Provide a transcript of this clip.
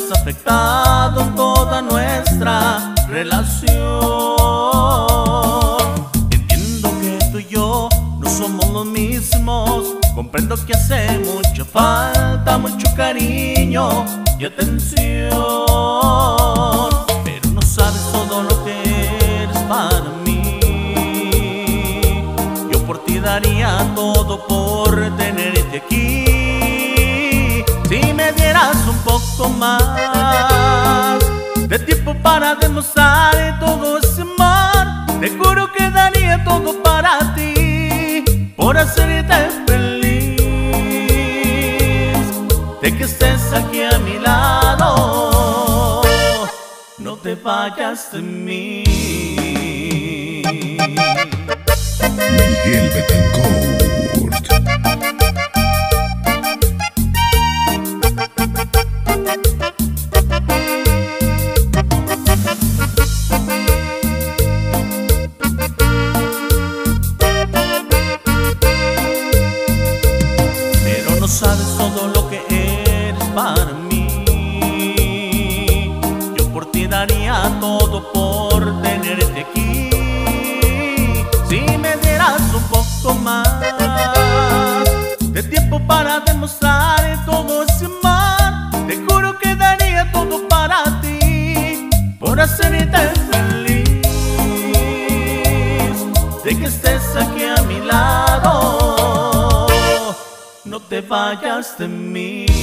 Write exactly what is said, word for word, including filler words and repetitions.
has afectado toda nuestra relación. Entiendo que tú y yo no somos los mismos, comprendo que hace mucha falta, mucho cariño y atención, pero no sabes todo lo que eres para mí. Yo por ti daría todo por tenerte aquí. Si me dieras un poco más de tiempo para demostrar todo ese amor, te juro que daría todo para ti, por hacerte feliz, de que estés aquí a mi lado, no te vayas de mí. Miguel Betancourt. No sabes todo lo que eres para mí. Yo por ti daría todo por tenerte aquí. Si me dieras un poco más de tiempo para demostrar todo ese amor, te juro que daría todo para ti, por hacerte feliz, de que estés aquí a mi lado, no te vayas de mí.